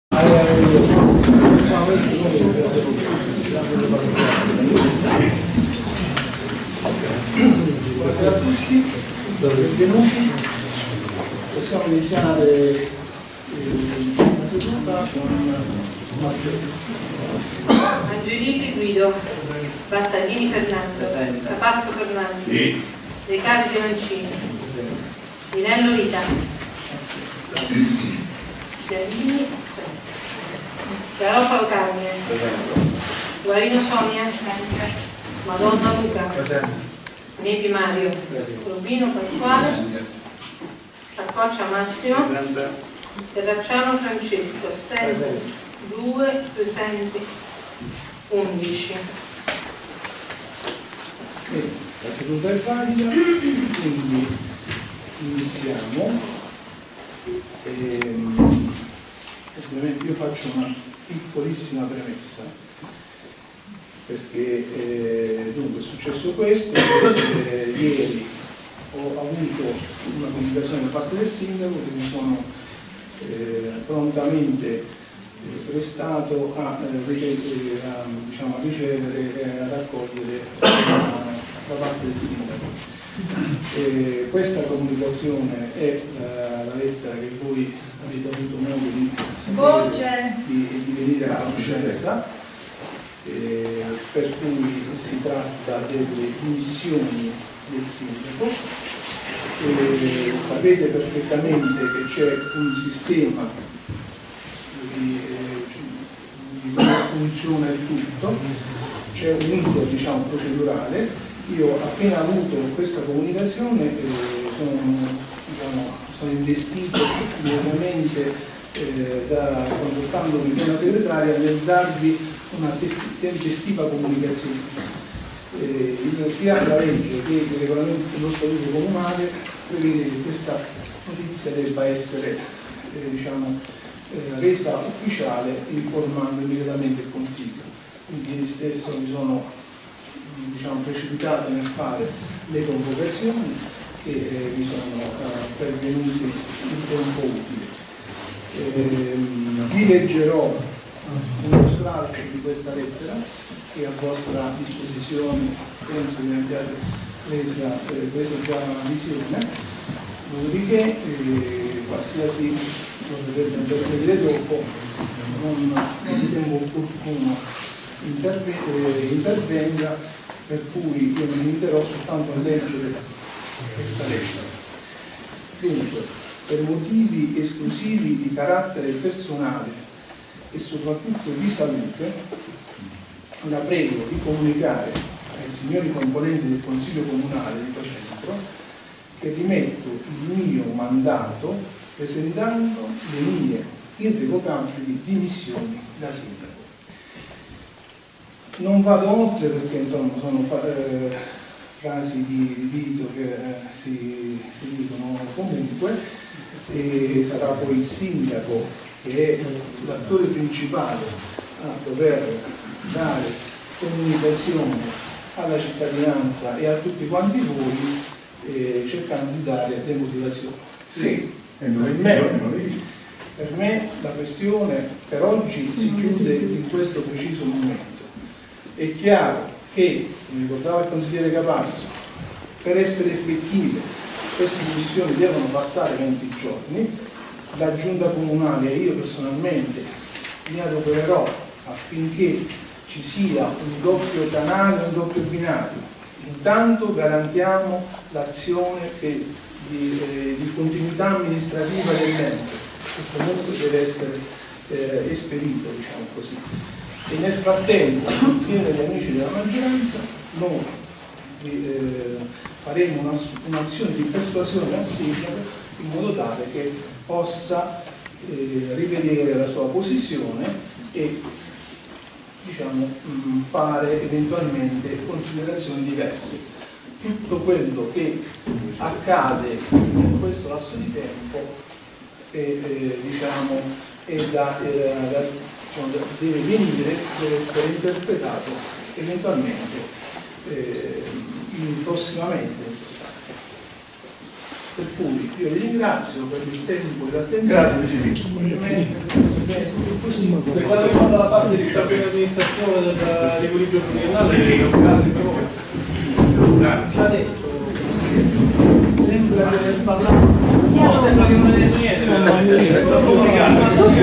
Buonasera a tutti, benvenuti. Possiamo iniziare la seduta con Angelilli Guido, Battaglini Fernando, Capazzo Fernando, De Carli Mancini, Minello Rita, Giannini Garofalo Carmine, Guarino Sonia, Madonna Luca, Nepi Mario, Rubino Pasquale, Saccoccia Massimo, Terracciano Francesco, assenti 2, presenti 11. La seduta è valida, quindi iniziamo. Ovviamente io faccio una piccolissima premessa perché dunque è successo questo. Ieri ho avuto una comunicazione da parte del sindaco che mi sono prontamente prestato a ricevere e ad accogliere da parte del sindaco. Questa comunicazione è la lettera che voi avete avuto modo di sapere, di venire a conoscenza, per cui si tratta delle dimissioni del sindaco. Sapete perfettamente che c'è un sistema di come funziona il tutto, c'è un iter procedurale. Io appena avuto questa comunicazione sono investito immediatamente consultandomi con la segretaria nel darvi una tempestiva comunicazione. Sia la legge che il regolamento dello statuto comunale prevede che questa notizia debba essere resa ufficiale informando immediatamente il Consiglio. Quindi ieri stesso mi sono precipitato nel fare le convocazioni che mi sono pervenuti in tempo utile. Vi leggerò uno stralcio di questa lettera che è a vostra disposizione, penso che ne abbiate preso già una visione, dopodiché qualsiasi cosa che dobbiamo dire dopo non ritengo opportuno intervenga, per cui io mi limiterò soltanto a leggere questa lettera. Dunque, per motivi esclusivi di carattere personale e soprattutto di salute, la prego di comunicare ai signori componenti del Consiglio Comunale di Pacentro che rimetto il mio mandato presentando le mie irrevocabili dimissioni da sindaco. Non vado oltre perché insomma sono frasi di rito che si dicono comunque, e sarà poi il sindaco che è l'attore principale a dover dare comunicazione alla cittadinanza e a tutti quanti voi, cercando di dare le motivazioni. Sì, per me la questione per oggi si chiude in questo preciso momento. È chiaro che, come ricordava il consigliere Capasso, per essere effettive queste dimissioni devono passare 20 giorni, la giunta comunale e io personalmente mi adopererò affinché ci sia un doppio canale, un doppio binario. Intanto garantiamo l'azione di continuità amministrativa dell'ente, che comunque deve essere esperito, diciamo così. E nel frattempo, insieme agli amici della maggioranza, noi faremo un'azione di persuasione al sindaco in modo tale che possa rivedere la sua posizione e fare eventualmente considerazioni diverse. Tutto quello che accade in questo lasso di tempo deve venire, deve essere interpretato eventualmente prossimamente, in sostanza. Per cui io vi ringrazio per il tempo e l'attenzione. Grazie, Per quanto riguarda la parte di stabilità e amministrazione dell'equilibrio pluriennale, già detto, sembra di aver parlato. No, sembra che non hai detto niente, è troppo complicato.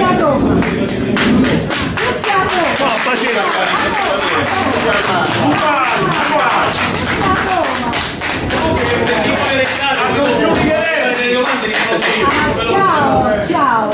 Ciao.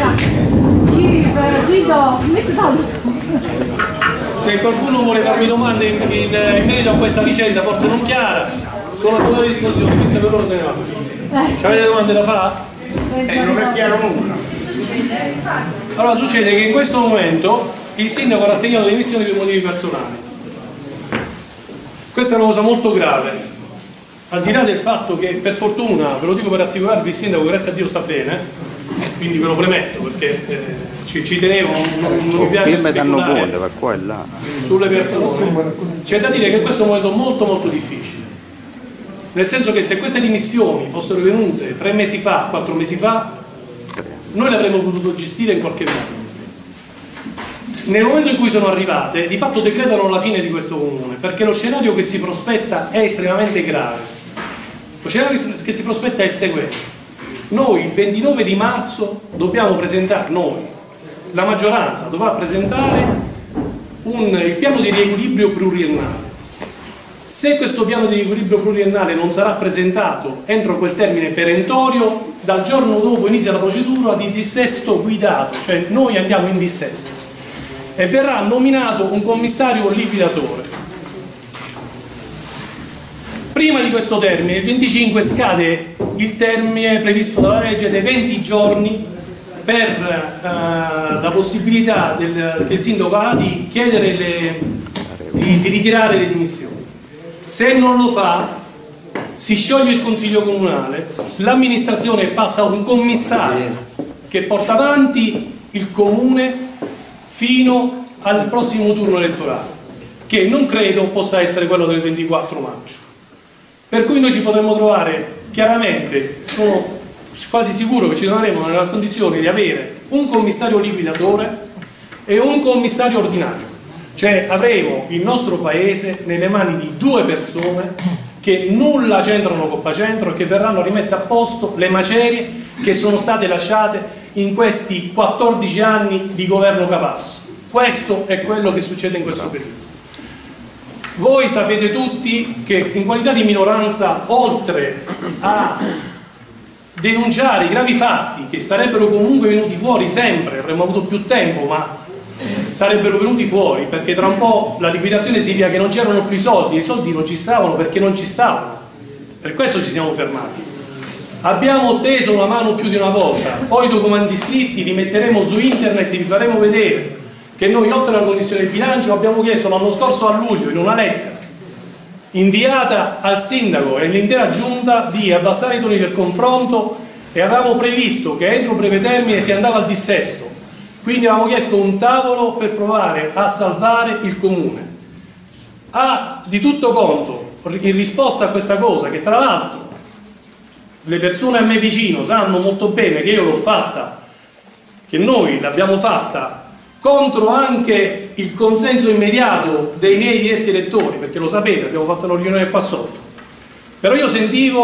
Se qualcuno vuole farmi domande in merito a questa vicenda, forse non chiara, sono a totale disposizione, questa per loro se ne vanno. Avete domande da fare? Non è chiaro nulla. Allora succede che in questo momento il sindaco ha rassegnato le dimissioni per motivi personali. Questa è una cosa molto grave, al di là del fatto che per fortuna, ve lo dico per assicurarvi, il sindaco grazie a Dio sta bene, quindi ve lo premetto perché ci tenevo, non mi piace speculare sulle persone. C'è da dire che questo è un momento molto molto difficile, nel senso che se queste dimissioni fossero venute 3 mesi fa, 4 mesi fa, noi le avremmo potuto gestire in qualche modo. Nel momento in cui sono arrivate, di fatto decretano la fine di questo comune, perché lo scenario che si prospetta è estremamente grave. Lo scenario che si prospetta è il seguente: noi il 29 di marzo dobbiamo presentare, noi, la maggioranza dovrà presentare il piano di riequilibrio pluriennale. Se questo piano di riequilibrio pluriennale non sarà presentato entro quel termine perentorio, dal giorno dopo inizia la procedura di dissesto guidato, cioè noi andiamo in dissesto e verrà nominato un commissario liquidatore. Prima di questo termine, il 25, scade il termine previsto dalla legge dei 20 giorni per la possibilità che il sindaco ha di chiedere di ritirare le dimissioni. Se non lo fa, si scioglie il consiglio comunale, l'amministrazione passa a un commissario che porta avanti il comune fino al prossimo turno elettorale, che non credo possa essere quello del 24 maggio. Per cui noi ci potremmo trovare, chiaramente, sono quasi sicuro che ci troveremo nella condizione di avere un commissario liquidatore e un commissario ordinario. Cioè avremo il nostro paese nelle mani di 2 persone che nulla c'entrano con Pacentro e che verranno a rimettere a posto le macerie che sono state lasciate in questi 14 anni di governo Capasso. Questo è quello che succede in questo periodo. Voi sapete tutti che in qualità di minoranza, oltre a denunciare i gravi fatti che sarebbero comunque venuti fuori sempre, avremmo avuto più tempo, ma sarebbero venuti fuori perché tra un po' la liquidazione significa che non c'erano più i soldi, e i soldi non ci stavano perché non ci stavano, per questo ci siamo fermati. Abbiamo teso una mano più di una volta, poi i documenti scritti li metteremo su internet e vi faremo vedere che noi, oltre alla Commissione bilancio, abbiamo chiesto l'anno scorso a luglio in una lettera inviata al sindaco e all'intera giunta di abbassare i toni del confronto, e avevamo previsto che entro breve termine si andava al dissesto. Quindi avevamo chiesto un tavolo per provare a salvare il comune. Di tutto conto, in risposta a questa cosa, che tra l'altro le persone a me vicino sanno molto bene che io l'ho fatta, che noi l'abbiamo fatta contro anche il consenso immediato dei miei diretti elettori, perché lo sapete, abbiamo fatto una riunione qua sotto. Però io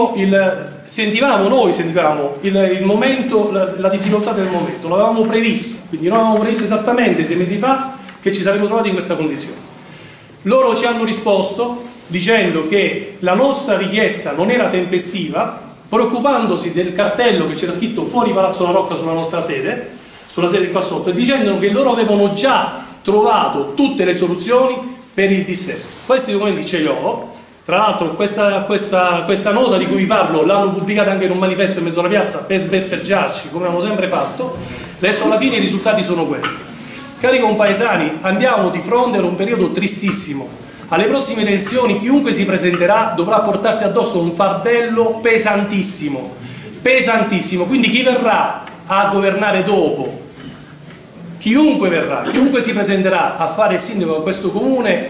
sentivamo il momento, la difficoltà del momento, l'avevamo previsto, quindi noi avevamo previsto esattamente 6 mesi fa che ci saremmo trovati in questa condizione. Loro ci hanno risposto dicendo che la nostra richiesta non era tempestiva, preoccupandosi del cartello che c'era scritto fuori Palazzo La Rocca sulla nostra sede, sulla sede qua sotto, e dicendo che loro avevano già trovato tutte le soluzioni per il dissesto. Questi documenti ce li ho. Tra l'altro questa nota di cui vi parlo l'hanno pubblicata anche in un manifesto in mezzo alla piazza per sbeffeggiarci, come abbiamo sempre fatto. Adesso alla fine i risultati sono questi. Cari compaesani, andiamo di fronte ad un periodo tristissimo. Alle prossime elezioni chiunque si presenterà dovrà portarsi addosso un fardello pesantissimo, pesantissimo. Quindi chi verrà a governare dopo, chiunque verrà, chiunque si presenterà a fare il sindaco di questo comune,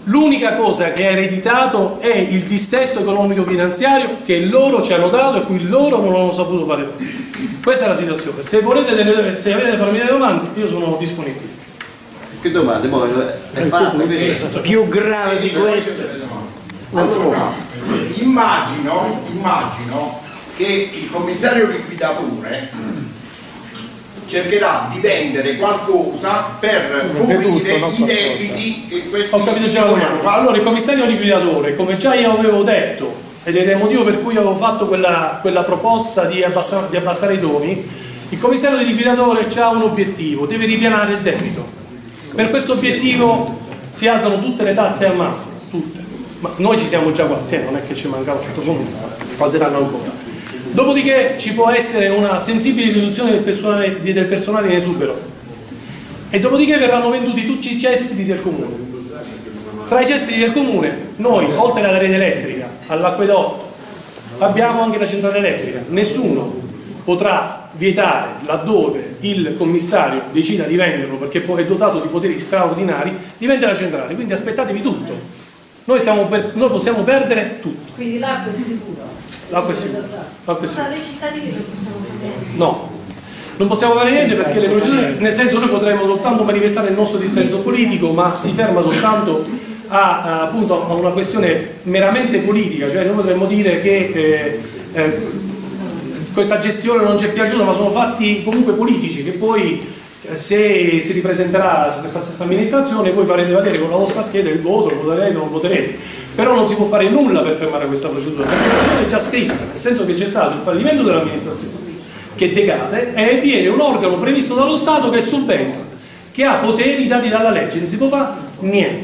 L'unica cosa che ha ereditato è il dissesto economico-finanziario che loro ci hanno dato e cui loro non hanno saputo fare. Questa è la situazione. Se volete, se avete da farmi delle domande, io sono disponibile. Che domande? È fatto più grave di questo? Allora, immagino che il commissario liquidatore cercherà di vendere qualcosa per coprire i debiti che questi Allora il commissario liquidatore, come già io avevo detto, ed è il motivo per cui avevo fatto quella proposta di abbassare i toni, il commissario liquidatore ha un obiettivo, deve ripianare il debito. Per questo obiettivo si alzano tutte le tasse al massimo, tutte. Ma noi ci siamo già quasi, non è che ci manca molto, comunque passeranno ancora. Dopodiché ci può essere una sensibile riduzione del personale in esubero e dopodiché verranno venduti tutti i cespiti del comune. Tra i cespiti del comune noi, oltre alla rete elettrica, all'acquedotto, abbiamo anche la centrale elettrica. Nessuno potrà vietare, laddove il commissario decida di venderlo perché poi è dotato di poteri straordinari, di vendere la centrale, quindi aspettatevi tutto. Noi possiamo perdere tutto. Quindi l'acqua è sicura? L'acqua è sicura. Ma i cittadini non possiamo fare niente? No, non possiamo fare niente perché le procedure, nel senso noi potremmo soltanto manifestare il nostro dissenso politico, ma si ferma soltanto appunto a una questione meramente politica, cioè noi potremmo dire che questa gestione non ci è piaciuta, ma sono fatti comunque politici che poi se si ripresenterà su questa stessa amministrazione voi farete valere con la vostra scheda il voto, voterete o non voterete, però non si può fare nulla per fermare questa procedura perché la procedura è già scritta, nel senso che c'è stato il fallimento dell'amministrazione che decade e viene un organo previsto dallo Stato che subentra, che ha poteri dati dalla legge, non si può fare niente,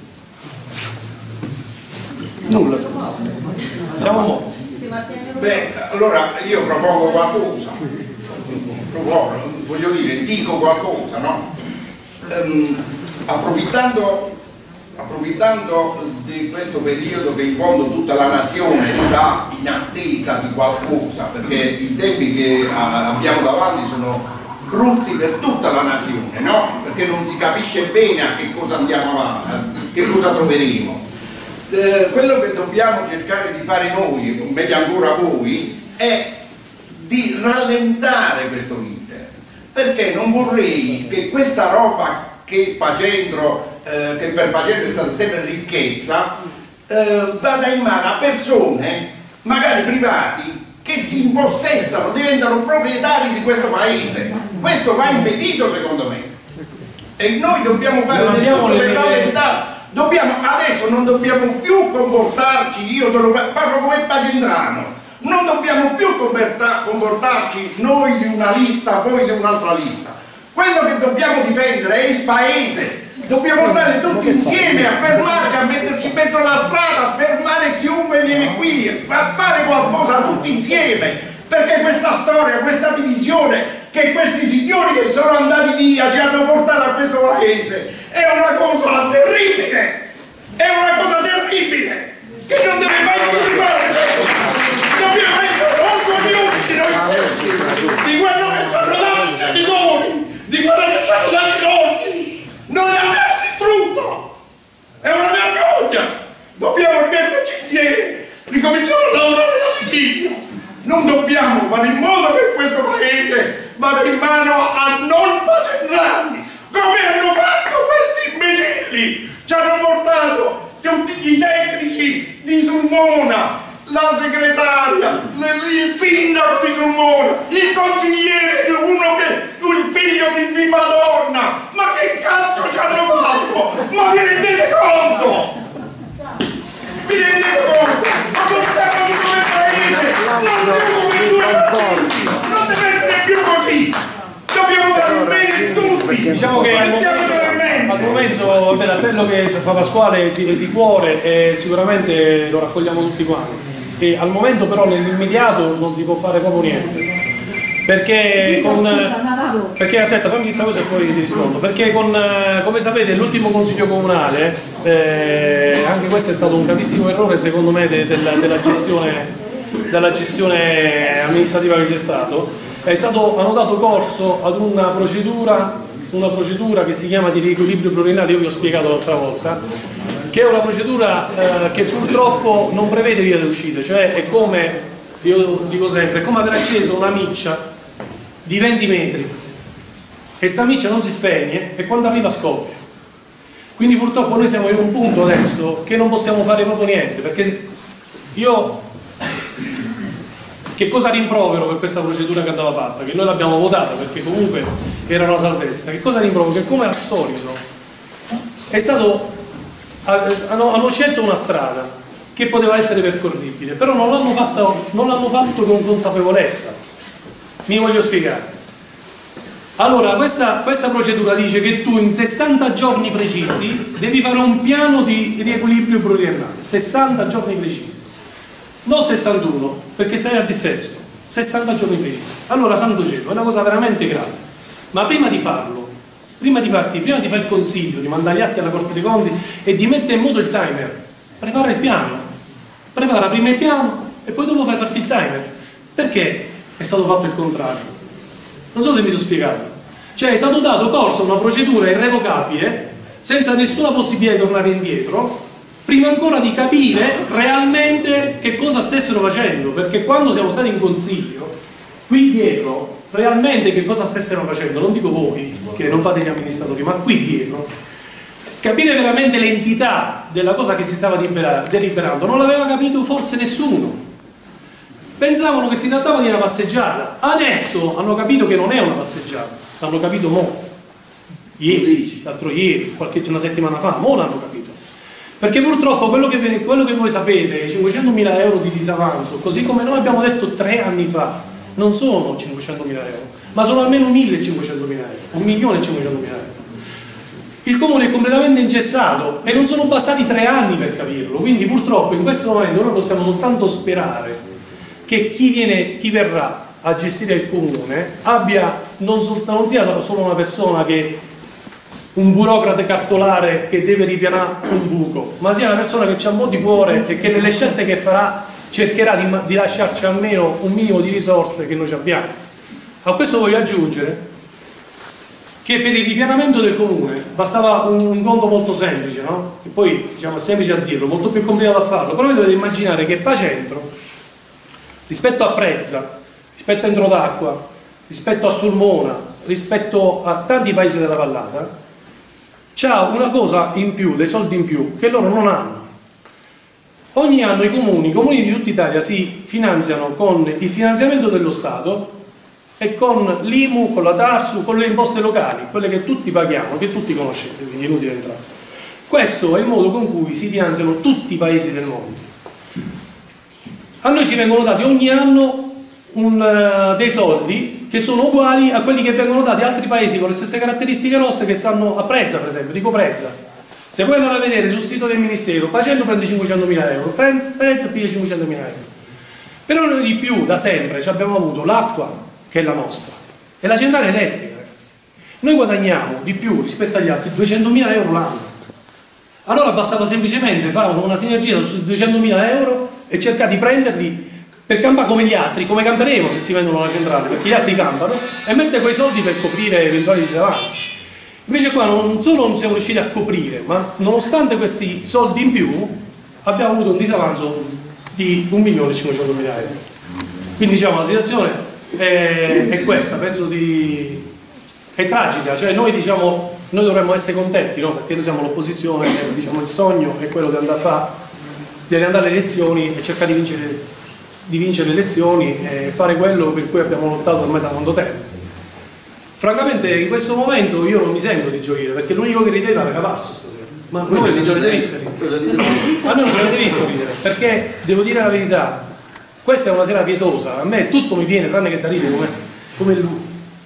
nulla si può fare, siamo morti. Beh, allora io propongo qualcosa, voglio dire, dico qualcosa, no? Approfittando di questo periodo che in fondo tutta la nazione sta in attesa di qualcosa, perché i tempi che abbiamo davanti sono brutti per tutta la nazione, no? Perché non si capisce bene a che cosa andiamo avanti, che cosa troveremo. Quello che dobbiamo cercare di fare noi, o meglio ancora voi, è di rallentare questo iter, perché non vorrei che questa roba che per Pagentro è stata sempre ricchezza vada in mano a persone, magari privati, che si impossessano, diventano proprietari di questo paese. Questo va impedito secondo me e noi dobbiamo fare del tutto per rallentare. Adesso non dobbiamo più comportarci, parlo come pagendrano, non dobbiamo più comportarci noi di una lista, voi di un'altra lista. Quello che dobbiamo difendere è il paese, dobbiamo stare tutti insieme a fermarci, a metterci in mezzo alla strada, a fermare chiunque viene qui, a fare qualcosa tutti insieme, perché questa storia, questa divisione che questi signori che sono andati via ci hanno portato a questo paese è una cosa terribile, che non deve mai più rimanere. Dobbiamo essere orgogliosi di quello che ci hanno dato i noi, di quello che ci hanno dato i nonni, non li abbiamo distrutto, è una vergogna, dobbiamo rimetterci insieme, ricominciare a lavorare dall'inizio, non dobbiamo fare in modo che questo paese vada in mano a non pagendrani, come hanno fatto questi imbecilli, ci hanno portato tutti i tecnici di Sulmona, la segretaria, il sindaco di Sulmona, il consigliere, il figlio di Madonna, ma che cazzo ci hanno fatto? Ma vi rendete conto? Vi rendete conto? Ma non siamo in due paesi, non deve essere più così, dobbiamo dare bene tutti, diciamo che al momento vabbè, l'appello che fa Pasquale è di cuore e sicuramente lo raccogliamo tutti quanti. E al momento però nell'immediato non si può fare proprio niente perché aspetta fammi questa cosa e poi ti rispondo, perché come sapete l'ultimo consiglio comunale anche questo è stato un gravissimo errore secondo me della gestione amministrativa che c'è stato, hanno dato corso ad una procedura una procedura che si chiama di riequilibrio pluriennale, io vi ho spiegato l'altra volta, che è una procedura che purtroppo non prevede via d'uscita, cioè è come, io dico sempre, è come aver acceso una miccia di 20 metri e sta miccia non si spegne e quando arriva scoppia. Quindi purtroppo noi siamo in un punto adesso che non possiamo fare proprio niente, perché io che cosa rimprovero per questa procedura che andava fatta? Che noi l'abbiamo votata perché comunque era una salvezza. Che cosa rimprovero? Che come al solito è stato, hanno scelto una strada che poteva essere percorribile, però non l'hanno fatto con consapevolezza. Mi voglio spiegare. Allora, questa procedura dice che tu in 60 giorni precisi devi fare un piano di riequilibrio pluriennale, 60 giorni precisi. Non 61, perché stai al dissesto, 60 giorni precisi. Allora, santo cielo, è una cosa veramente grave. Ma prima di farlo, prima di partire, prima di fare il consiglio, di mandare gli atti alla Corte dei Conti e di mettere in moto il timer, prepara il piano. Prepara prima il piano e poi dopo fai partire il timer. Perché è stato fatto il contrario? Non so se mi sono spiegato. Cioè è stato dato corso a una procedura irrevocabile, senza nessuna possibilità di tornare indietro, prima ancora di capire realmente che cosa stessero facendo, perché quando siamo stati in consiglio, qui dietro, realmente che cosa stessero facendo, non dico voi, che non fate gli amministratori, ma qui dietro, capire veramente l'entità della cosa che si stava deliberando, non l'aveva capito forse nessuno. Pensavano che si trattava di una passeggiata, adesso hanno capito che non è una passeggiata, l'hanno capito mo', ieri, l'altro ieri, una settimana fa, mo' l'hanno capito. Perché purtroppo quello che voi sapete, 500.000 euro di disavanzo, così come noi abbiamo detto 3 anni fa, non sono 500.000 euro, ma sono almeno 1.500.000 euro, 1.500.000 euro. Il comune è completamente ingessato e non sono bastati 3 anni per capirlo, quindi purtroppo in questo momento noi possiamo soltanto sperare che chi verrà a gestire il comune non sia solo una persona che un burocrate cartolare che deve ripianare un buco, ma sia una persona che ha un po' di cuore e che nelle scelte che farà cercherà di lasciarci almeno un minimo di risorse che noi abbiamo. A questo voglio aggiungere che per il ripianamento del comune bastava un conto molto semplice, no? Che poi diciamo è semplice a dirlo, molto più complicato a farlo, però voi dovete immaginare che Pacentro rispetto a Prezza, rispetto a Entro d'Acqua, rispetto a Sulmona, rispetto a tanti paesi della vallata, c'ha una cosa in più, dei soldi in più, che loro non hanno. Ogni anno i comuni di tutta Italia si finanziano con il finanziamento dello Stato e con l'IMU, con la TARSU, con le imposte locali, quelle che tutti paghiamo, che tutti conoscete, quindi è inutile entrare. Questo è il modo con cui si finanziano tutti i paesi del mondo. A noi ci vengono dati ogni anno dei soldi che sono uguali a quelli che vengono dati a altri paesi con le stesse caratteristiche nostre che stanno a Prezza, per esempio, dico Prezza. Se voi andate a vedere sul sito del Ministero, Pacentro prende 500.000 euro, Prezza piglia 500.000 euro. Però noi di più, da sempre, abbiamo avuto l'acqua, che è la nostra, e la centrale elettrica, ragazzi. Noi guadagniamo di più rispetto agli altri 200.000 euro l'anno. Allora bastava semplicemente fare una sinergia su 200.000 euro e cercare di prenderli per campare come gli altri, come camperemo se si vendono la centrale, perché gli altri campano, e mettere quei soldi per coprire eventuali disavanzi. Invece qua non solo non siamo riusciti a coprire, ma nonostante questi soldi in più abbiamo avuto un disavanzo di 1.500.000 euro. Quindi diciamo la situazione è questa, penso è tragica, cioè noi dovremmo essere contenti, no? Perché noi siamo l'opposizione, diciamo il sogno è quello di andare alle elezioni e cercare di vincere le elezioni e fare quello per cui abbiamo lottato ormai da tanto tempo. Francamente in questo momento io non mi sento di gioire, perché l'unico che rideva era Cavasso stasera, ma noi non ci avete visto ridere. A noi non ci avete visto ridere, perché devo dire la verità, questa è una sera pietosa, a me tutto mi viene tranne che da ridere come lui.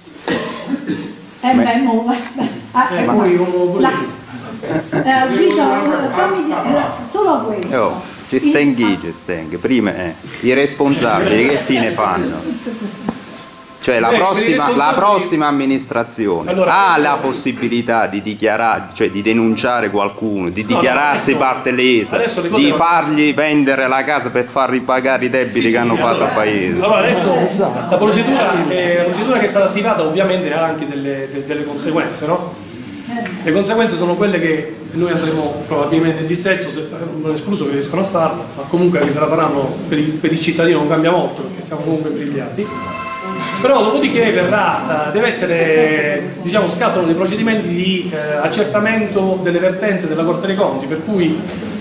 Solo questo. Ci stenghi, prima i responsabili che fine fanno? Cioè la prossima amministrazione ha la possibilità di dichiarare, cioè di denunciare qualcuno, di dichiararsi parte lesa, di fargli vendere la casa per far ripagare i debiti che hanno fatto al paese. Allora adesso la procedura che è stata attivata ovviamente ha anche delle conseguenze, no? Le conseguenze sono quelle che noi andremo probabilmente in dissesto, non è escluso che riescono a farlo, ma comunque che se la faranno per il cittadino non cambia molto perché siamo comunque privilegiati. Però dopodiché deve essere, diciamo, scattano dei procedimenti di accertamento delle vertenze della Corte dei Conti, per cui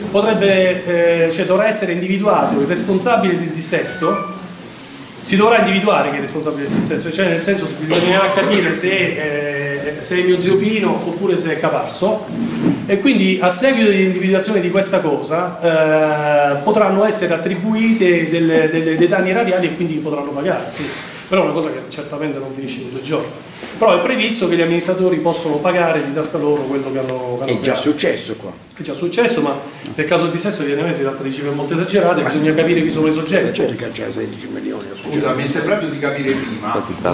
dovrà essere individuato il responsabile del dissesto, si dovrà individuare chi è il responsabile del dissesto, cioè nel senso bisognerà capire se è mio zio Pino oppure se è Caparso, e quindi a seguito dell'individuazione di questa cosa potranno essere attribuite dei danni erariali e quindi potranno pagare, sì. Però è una cosa che certamente non finisce in 2 giorni. Però è previsto che gli amministratori possono pagare di tasca loro quello che hanno È già successo qua. È già successo, ma nel caso del dissesto evidentemente si tratta di cifre molto esagerate, bisogna capire chi sono i soggetti. Cerca già 16 milioni. Scusa, mi è sembrato di capire prima.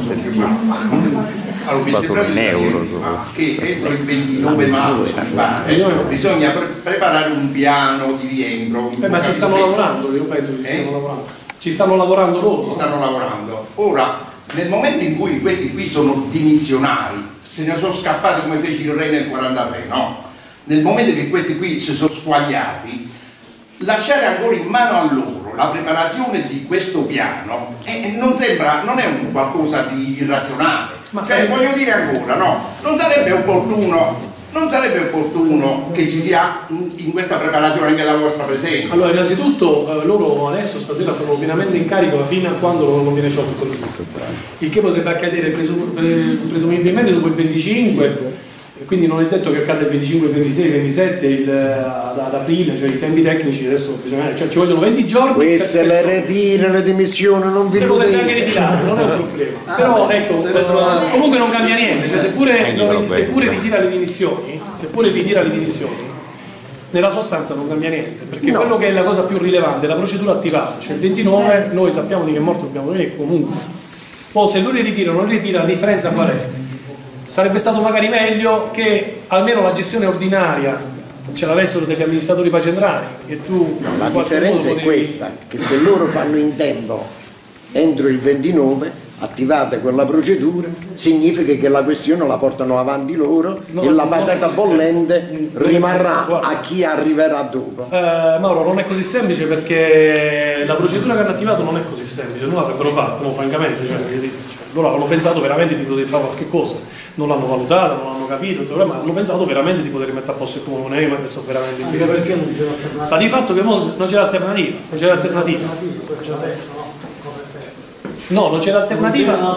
Allora, mi è sembrato di capire prima che entro il 29 marzo bisogna preparare un piano di rientro. Ma ci stanno lavorando, io penso che ci stanno lavorando. Ci stanno lavorando loro. Ci stanno lavorando. Ora, nel momento in cui questi qui sono dimissionari, se ne sono scappati come fece il re nel 43, no? Nel momento che questi qui si sono squagliati, lasciare ancora in mano a loro la preparazione di questo piano non è un qualcosa di irrazionale. Ma cioè, voglio dire ancora, no? Non sarebbe opportuno che ci sia in questa preparazione anche la vostra presenza? Allora, innanzitutto loro adesso stasera sono pienamente in carico fino a quando non viene sciolto il Consiglio, il che potrebbe accadere presumibilmente dopo il 25, quindi non è detto che accada il 25, il 26, il 27 ad aprile, cioè i tempi tecnici adesso bisogna, cioè ci vogliono 20 giorni. Queste le ritira, le dimissioni, non vi lo potete anche ritirare, non è un problema. Però ecco, comunque non cambia niente, cioè seppure ritira le dimissioni, nella sostanza non cambia niente, perché quello che è la cosa più rilevante è la procedura attivata, cioè il 29 noi sappiamo di che morto dobbiamo venire comunque. Poi se lui li ritira o non li ritira, la differenza qual è? Sarebbe stato magari meglio che almeno la gestione ordinaria ce l'avessero degli amministratori pacentrani e tu la differenza è questa, che se loro fanno in tempo entro il 29 attivate quella procedura, significa che la questione la portano avanti loro e la patata bollente rimarrà a chi arriverà dopo. Mauro, non è così semplice, perché la procedura che hanno attivato non è così semplice, non l'avrebbero fatta, no, francamente, loro hanno pensato veramente di poter fare qualche cosa, non l'hanno valutata, non l'hanno capito, ma hanno pensato veramente di poter mettere a posto il comune, non è che sono veramente anche perché non c'è l'alternativa. Sta di fatto che non c'è l'alternativa, no, non c'è l'alternativa.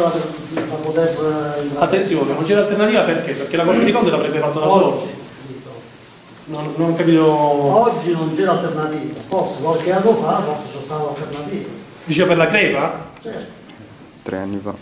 Attenzione, non c'è l'alternativa perché la Corte dei Conti l'avrebbe fatto da solo. Non ho capito. Oggi non c'è l'alternativa, forse qualche anno fa forse c'è stata l'alternativa. Dice per la crepa? Certo. 3 anni fa.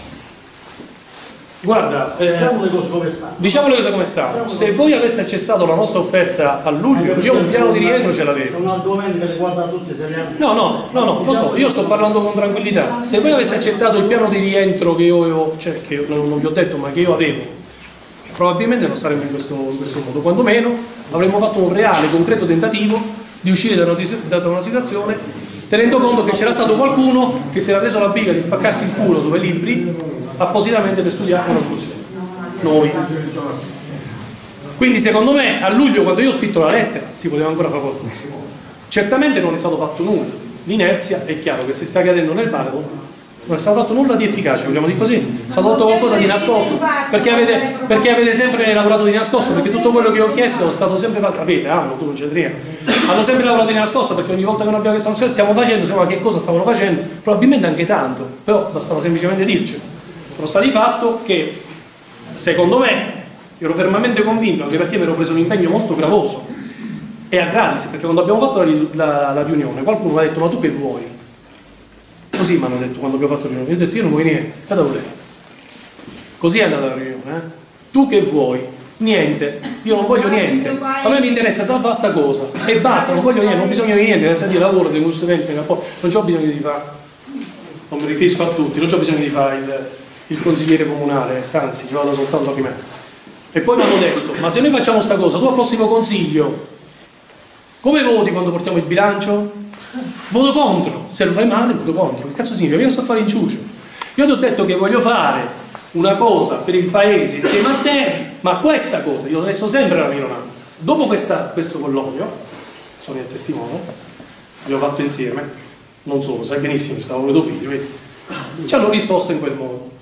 Guarda, diciamo le cose come stanno. Se voi aveste accettato la nostra offerta a luglio, io un piano di rientro ce l'avevo. È un argomento che riguarda tutti. No, lo so, io sto parlando con tranquillità. Se voi aveste accettato il piano di rientro che io avevo, cioè che non vi ho detto ma che io avevo, probabilmente non saremmo in questo modo, quantomeno avremmo fatto un reale, concreto tentativo di uscire da una situazione, tenendo conto che c'era stato qualcuno che si era preso la briga di spaccarsi il culo sui libri appositamente per studiare una soluzione. Noi. Quindi secondo me a luglio, quando io ho scritto la lettera, si poteva ancora fare qualcosa. Certamente non è stato fatto nulla. L'inerzia è chiaro che se sta cadendo nel baratro non è stato fatto nulla di efficace, vogliamo dire così. È stato fatto qualcosa di nascosto, perché avete sempre lavorato di nascosto, perché tutto quello che ho chiesto è stato sempre fatto. Tu non c'entri niente. Hanno sempre lavorato di nascosto, perché ogni volta che non abbiamo chiesto una stiamo facendo, che cosa stavano facendo, probabilmente anche tanto, però bastava semplicemente dircelo. Però sta di fatto che, secondo me, ero fermamente convinto, anche perché mi ero preso un impegno molto gravoso e a gratis, perché quando abbiamo fatto la riunione qualcuno mi ha detto: ma tu che vuoi? Così mi hanno detto quando abbiamo fatto la riunione. Io ho detto: io non vuoi niente, cada volere. Così è andata la riunione, Tu che vuoi? Niente, io non voglio niente. A me mi interessa salvare sta cosa e basta, non voglio niente, non ho bisogno di niente, nel senso di lavoro, di gusto, non ho bisogno di fare. non mi riferisco a tutti, non c'ho bisogno di fare il consigliere comunale, anzi ci vado soltanto prima. E poi mi hanno detto, ma se noi facciamo sta cosa, tu al prossimo consiglio come voti quando portiamo il bilancio? Voto contro, se lo fai male voto contro. Che cazzo significa? Io sto a fare inciucio. Io ti ho detto che voglio fare una cosa per il paese insieme a te, ma questa cosa io resto sempre la minoranza. Dopo questo colloquio, sono il testimone, abbiamo fatto insieme, non solo, sai benissimo, stavo con tuo figlio, vedi? Ci hanno risposto in quel modo,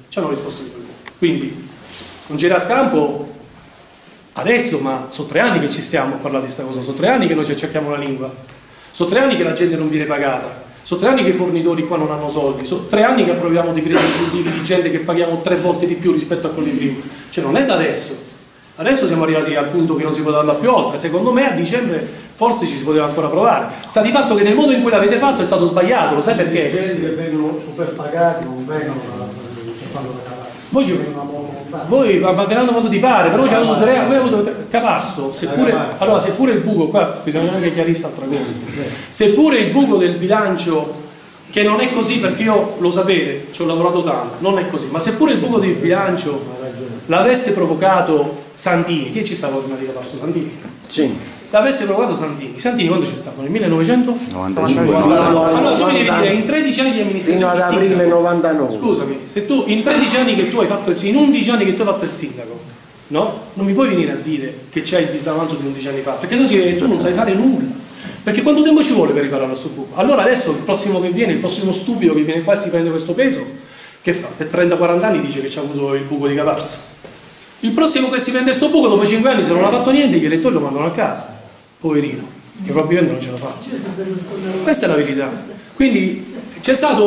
quindi non c'era scampo adesso, ma sono 3 anni che ci stiamo a parlare di questa cosa, sono 3 anni che noi ci accerchiamo la lingua, sono 3 anni che la gente non viene pagata, sono 3 anni che i fornitori qua non hanno soldi, sono 3 anni che approviamo decreti aggiuntivi di gente che paghiamo 3 volte di più rispetto a quelli prima, cioè non è da adesso siamo arrivati al punto che non si poteva andare più oltre. Secondo me a dicembre forse ci si poteva ancora provare. Sta di fatto che nel modo in cui l'avete fatto è stato sbagliato, lo sai perché? I gente che vengono super pagati non vengono che fanno la cavata. Voi Fernando quando ti pare, però voi avete Caparso, seppure il buco, qua bisogna anche chiarire altra cosa, seppure il buco del bilancio, che non è così perché io lo sapete, ci ho lavorato tanto, non è così, ma seppure il buco del bilancio l'avesse provocato Santini, chi ci stava prima di Caparso? Santini? Sì. L'avesse provocato Santini quando c'è stato? Nel 1995? Allora tu mi devi dire, in 13 anni di amministrazione fino ad aprile 99. Scusami, se tu in 13 anni che tu hai fatto in 11 anni che tu hai fatto il sindaco, no? Non mi puoi venire a dire che c'è il disavanzo di 11 anni fa, perché se no si vede che tu non sai fare nulla. Perché quanto tempo ci vuole per riparare questo buco? Allora adesso il prossimo che viene, il prossimo stupido che viene qua e si prende questo peso, che fa? Per 30-40 anni dice che c'ha avuto il buco di Caparso. Il prossimo che si prende questo buco dopo 5 anni, se non ha fatto niente, gli elettori lo mandano a casa. Poverino, che probabilmente non ce la fa. Questa è la verità. Quindi è stata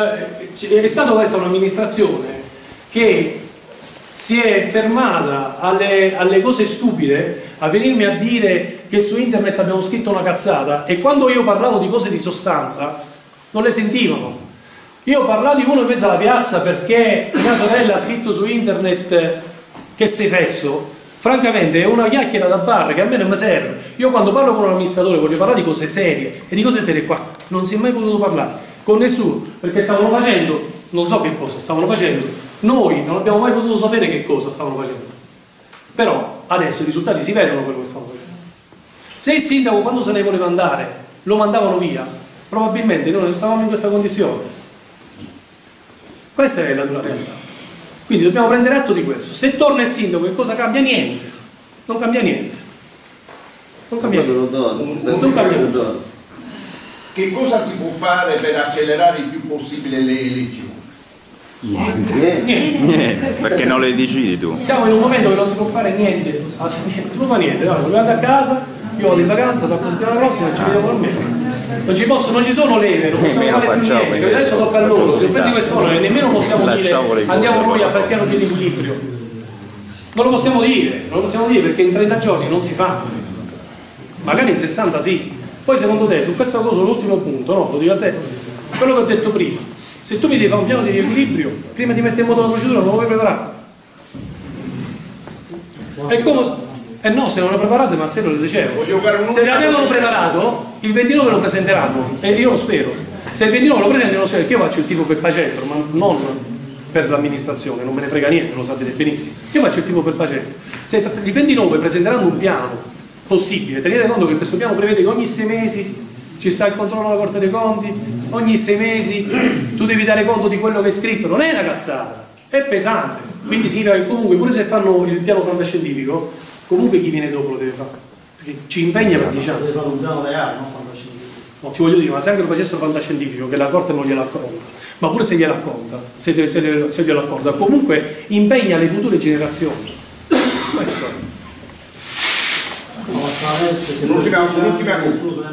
questa un'amministrazione che si è fermata alle cose stupide, a venirmi a dire che su internet abbiamo scritto una cazzata, e quando io parlavo di cose di sostanza non le sentivano. Io ho parlato di uno in mezzo alla piazza perché mia sorella ha scritto su internet che sei fesso. Francamente è una chiacchiera da bar che a me non mi serve. Io quando parlo con un amministratore voglio parlare di cose serie, e di cose serie qua non si è mai potuto parlare con nessuno, perché stavano facendo, non so che cosa stavano facendo, noi non abbiamo mai potuto sapere che cosa stavano facendo, però adesso i risultati si vedono quello che stavano facendo. Se il sindaco quando se ne voleva andare lo mandavano via, probabilmente noi non stavamo in questa condizione. Questa è la dura realtà. Quindi dobbiamo prendere atto di questo. Se torna il sindaco, che cosa cambia? Niente. Non cambia niente. Non cambia niente. Non cambia niente. Che cosa si può fare per accelerare il più possibile le elezioni? Niente. Perché non le decidi tu? Siamo in un momento che non si può fare niente. Non si può fare niente. Allora, dobbiamo andare a casa, io vado in vacanza, dalla settimana prossima ci vediamo al mese. Non ci sono leve, non possiamo fare più niente, perché adesso tocca a loro, si sono presi quest'ora e nemmeno possiamo dire andiamo noi a fare il piano di equilibrio. Non lo possiamo dire perché in 30 giorni non si fa, magari in 60 sì. Poi secondo te, su questa cosa l'ultimo punto, no? Lo dico a te, quello che ho detto prima, se tu mi devi fare un piano di riequilibrio, prima di mettere in moto la procedura non lo vuoi preparare. È come... no, se non lo preparate, ma se lo dicevo. Se l'avevano preparato, il 29 lo presenteranno, e io lo spero. Se il 29 lo presentano, lo spero, perché io faccio il tifo per Pacentro, ma non per l'amministrazione, non me ne frega niente, lo sapete benissimo. Io faccio il tifo per Pacentro. Se il 29 presenteranno un piano possibile, tenete conto che questo piano prevede che ogni 6 mesi ci sta il controllo della Corte dei Conti, ogni 6 mesi tu devi dare conto di quello che è scritto, non è una cazzata, è pesante. Quindi significa che comunque, pure se fanno il piano fantascientifico, comunque chi viene dopo lo deve fare, perché ci impegna per 10 anni. No, ti voglio dire, ma se anche lo facessero fantascientifico, che la Corte non gliela acconta, ma pure se gliela acconta, se gliela accorda, comunque impegna le future generazioni. Questo è. L'ultima cosa.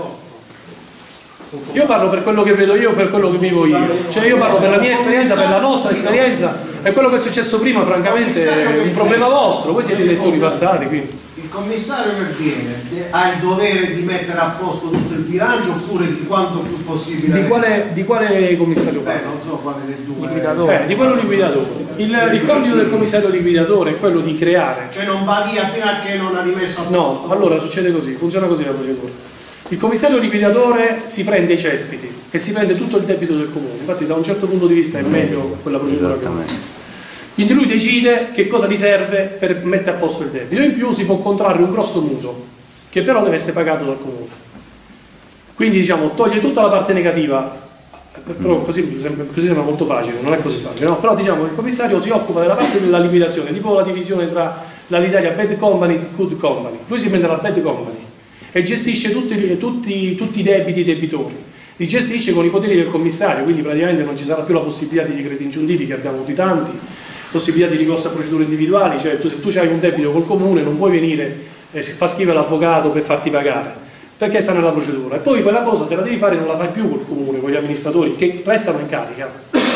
Io parlo per quello che vedo io, per quello che vivo io, cioè io parlo per la mia esperienza, per la nostra esperienza, e quello che è successo prima francamente è un problema vostro, voi siete elettori passati. Quindi. Il commissario che viene ha il dovere di mettere a posto tutto il bilancio, oppure di quanto più possibile? Di quale commissario parla? Non so quale dei due. Di quello liquidatore. Il compito del commissario liquidatore è quello di creare. Cioè non va via fino a che non ha rimesso a posto? No, allora succede così, funziona così la procedura. Il commissario liquidatore si prende i cespiti e si prende tutto il debito del comune. Infatti da un certo punto di vista è meglio quella procedura che non è. Quindi lui decide che cosa gli serve per mettere a posto il debito. In più si può contrarre un grosso mutuo che però deve essere pagato dal comune. Quindi diciamo toglie tutta la parte negativa, però così sembra molto facile, non è così facile, no? Però diciamo il commissario si occupa della parte della liquidazione, tipo la divisione tra l'Alitalia Bad Company e Good Company. Lui si prende la Bad Company e gestisce tutti i debiti debitori, li gestisce con i poteri del commissario, quindi praticamente non ci sarà più la possibilità di decreti ingiuntivi, che abbiamo avuti tanti, possibilità di ricorso a procedure individuali, cioè se tu hai un debito col comune non puoi venire e fa scrivere l'avvocato per farti pagare, perché sta nella procedura. E poi quella cosa, se la devi fare, non la fai più col comune, con gli amministratori che restano in carica,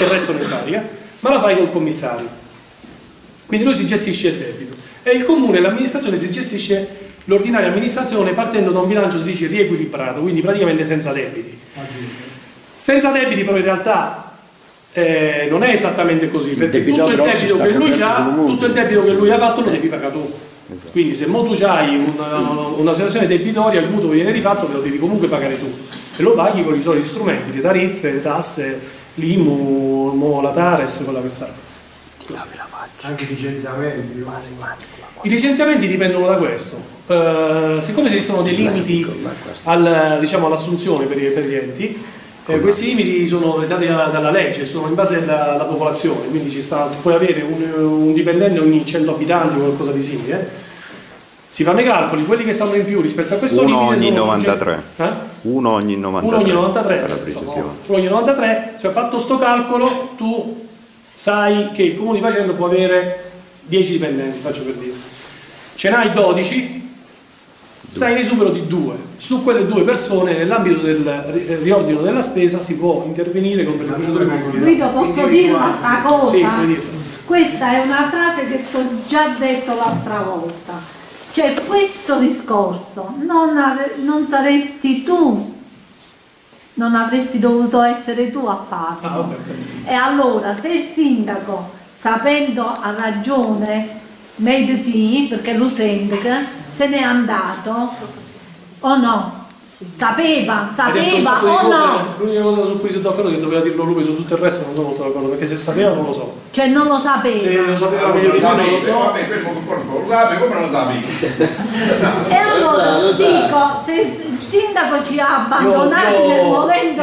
ma la fai col commissario. Quindi lui si gestisce il debito e il comune, l'amministrazione, si gestisce l'ordinaria amministrazione partendo da un bilancio, si dice, riequilibrato, quindi praticamente senza debiti. Senza debiti però in realtà non è esattamente così, perché tutto il debito che lui ha, tutto il debito che lui ha fatto lo devi pagare tu. Quindi se mo tu hai una situazione debitoria, il mutuo viene rifatto, lo devi comunque pagare tu e lo paghi con i soliti strumenti, le tariffe, le tasse, l'IMU, la TARES, quella che sarà. Anche i licenziamenti. I licenziamenti dipendono da questo. Siccome esistono dei limiti all'assunzione per gli enti, questi limiti sono dettati dalla legge, sono in base alla popolazione, quindi puoi avere un dipendente ogni 100 abitanti o qualcosa di simile. Si fanno i calcoli, quelli che stanno in più rispetto a questo limite ogni 93. Uno ogni 93. Uno ogni 93. Uno ogni 93, se ho fatto sto calcolo, tu sai che il comune di Pacento può avere 10 dipendenti, faccio per dire. Ce n'hai 12, stai in esubero di 2. Su quelle 2 persone, nell'ambito del riordino della spesa, si può intervenire con delle procedure concrete. Guido, posso dire una cosa? Sì, questa è una frase che ti ho già detto l'altra volta. Cioè, questo discorso non saresti tu, non avresti dovuto essere tu a farlo. E allora, se il sindaco, sapendo a ragione made te, perché lo sindaco se n'è andato o no? Sapeva o no? L'unica cosa su cui sono d'accordo è che doveva dirlo lui, su tutto il resto non sono molto d'accordo, perché se sapeva non lo so. Cioè non lo sapeva. Se lo sapeva meglio di me non lo so. Vabbè, come non lo sapevi? E allora dico, se il sindaco ci ha abbandonati nel momento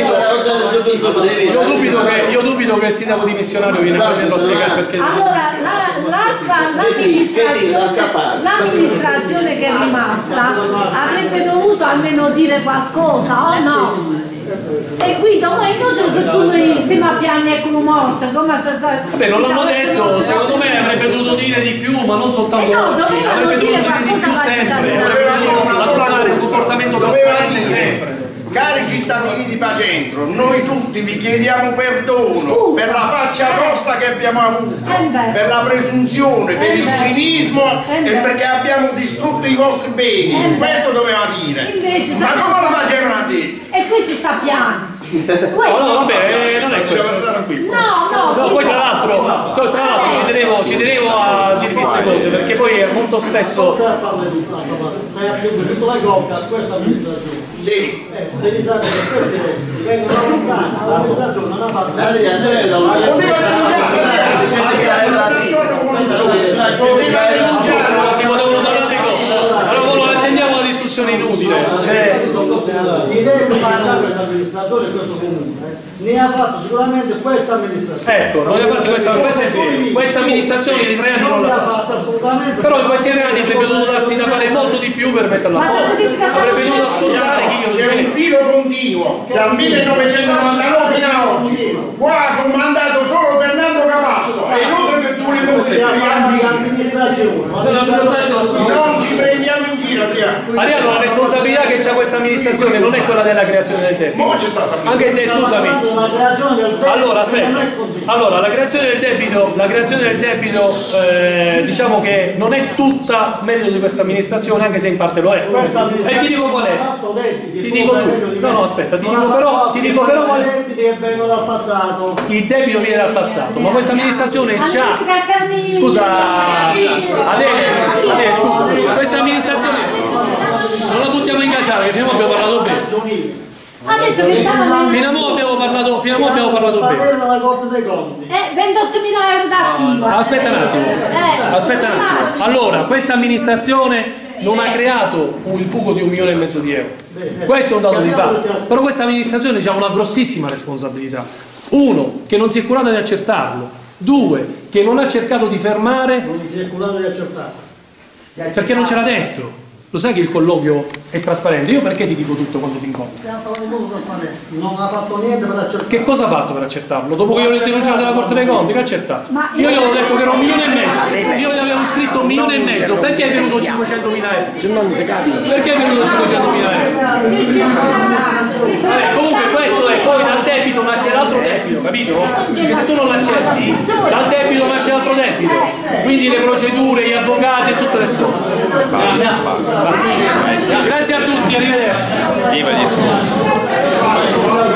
io dubito che il sindaco dimissionario viene a spiegare perché. Allora l'amministrazione che è rimasta avrebbe dovuto almeno dire qualcosa o no? E Guido, ma è inutile che tu mi stiamo a piangere come morto, come se... Vabbè, non l'hanno detto, secondo me avrebbe dovuto dire di più, ma non soltanto oggi, avrebbe dovuto dire di più sempre, avrebbe dovuto adottare un comportamento trasparente sempre. Cari cittadini di Pacentro, noi tutti vi chiediamo perdono per la faccia tosta che abbiamo avuto, per la presunzione, per il cinismo e perché abbiamo distrutto i vostri beni. Questo doveva dire. Ma come lo facevano a dire? E qui si sta piano. No, vabbè, non è questo, tranquillo. No, poi tra l'altro ci tenevo a dirvi queste cose, perché poi molto spesso... Sì. Devi sapere che questi vengono lontani, l'amministrazione non ha fatto si potevano parlare di cose. Allora accendiamo la discussione inutile. I tempi che ha questa amministrazione e questo comune ne ha fatto sicuramente questa amministrazione. Ecco, non ne ha fatto questa amministrazione di 3 anni non l'ha fatta assolutamente. Però in questi 3 anni avrebbe dovuto darsi da fare molto di più per metterla a posto. Avrebbe dovuto ascoltare chi io c'è un filo continuo dal 1999 fino a oggi. Qua ha comandato solo Fernando Cavazzo e inoltre per Giulio non ci prendiamo in giro, Adriano, la responsabilità che c'ha questa amministrazione non è quella della creazione del debito. Anche se, scusami, allora aspetta, allora la creazione del debito diciamo che non è tutta merito di questa amministrazione, anche se in parte lo è. E ti dico qual è. Ti dico tu. No, aspetta, ti dico però qual è. Il debito viene dal passato, ma questa amministrazione c'ha. Scusa, Adele, scusa, questa amministrazione non la buttiamo in cacciare, perché prima abbiamo parlato bene. Ha detto che stavano... Fino a mo' abbiamo parlato bene. La Corte dei Conti. 28.000 euro d'attivo. Aspetta un attimo. Allora, questa amministrazione non ha creato il buco di 1,5 milioni di euro. Questo è un dato di fatto. Però questa amministrazione ha una grossissima responsabilità. Uno, che non si è curata di accertarlo. Due, che non ha cercato di fermare. Non si è curato di accertarlo. Perché non ce l'ha detto. Lo sai che il colloquio è trasparente? Io perché ti dico tutto quando ti incontro? Non ha fatto niente per accertarlo. Che cosa ha fatto per accertarlo? Dopo che io l'ho denunciato alla Corte dei Conti, che ha accertato? Io gli avevo detto che era 1,5 milioni. Io gli avevo scritto 1,5 milioni. Perché è venuto 500.000 euro? Se no non si capisce. Perché è venuto 500.000 euro? Comunque questo è, poi dal debito nasce l'altro debito, capito? Perché se tu non l'accetti, dal debito nasce l'altro debito. Quindi le procedure, gli avvocati e tutte le storie. Grazie a tutti, arrivederci.